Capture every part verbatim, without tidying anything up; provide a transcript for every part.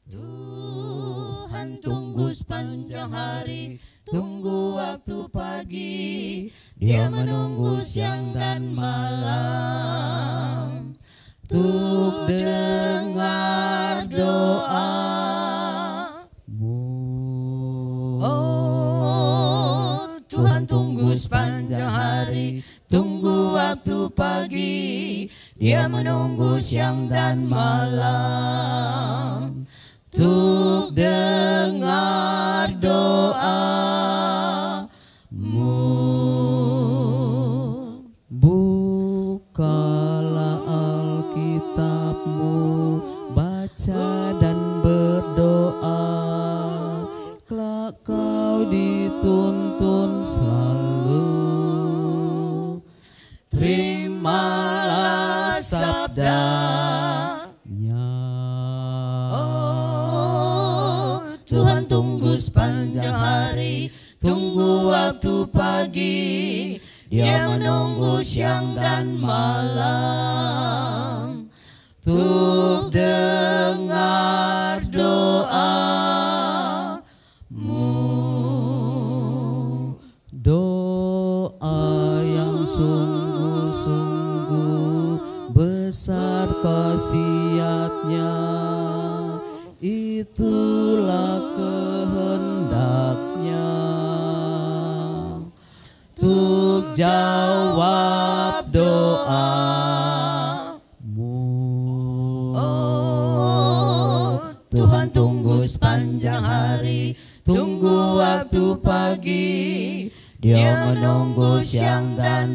Tuhan tunggu sepanjang hari, tunggu waktu pagi, Dia menunggu siang dan malam untuk dengar doamu. Oh, Tuhan tunggu sepanjang hari, tunggu waktu pagi, Dia menunggu siang dan malam untuk dengar doamu. Bukalah Alkitabmu, baca dan berdoa, kelak kau dituntun selalu. Terimalah sabdanya. Oh, Tuhan tunggu sepanjang hari, tunggu waktu pagi, Dia menunggu siang dan malam untuk dengar doamu. Doa yang sungguh-sungguh besar khasiatnya, itulah kehendaknya untuk jawab doamu. Oh, Tuhan tunggu sepanjang hari, tunggu waktu pagi, Dia menunggu siang dan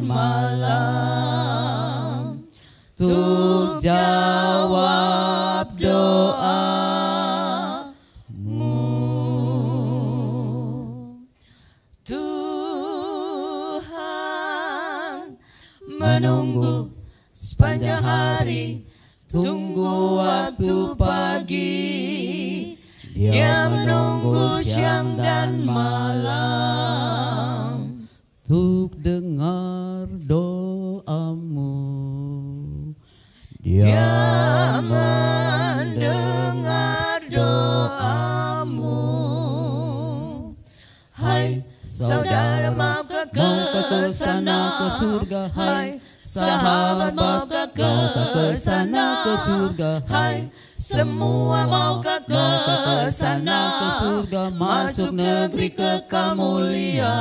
malam untuk jawab doamu. Tuhan menunggu sepanjang hari, tunggu waktu pagi, Dia menunggu siang dan malam untuk dengar doamu. Dia mendengar doamu. Hai saudara, maukah ke sana ke surga? Hai sahabat, maukah ke sana ke surga? Hai semua, maukah ke sana ke surga, masuk negeri kekal mulia?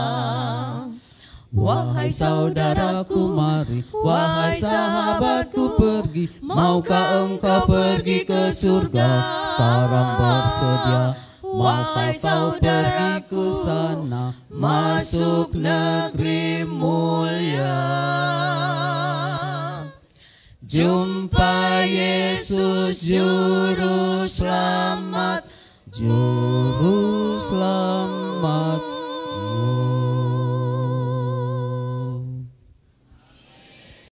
Wahai saudaraku mari, wahai sahabatku pergi, maukah engkau pergi ke surga? Sekarang bersedia, wahai saudaraku sana, masuk negeri mulia. Jumpa Yesus juru selamat, Juru selamat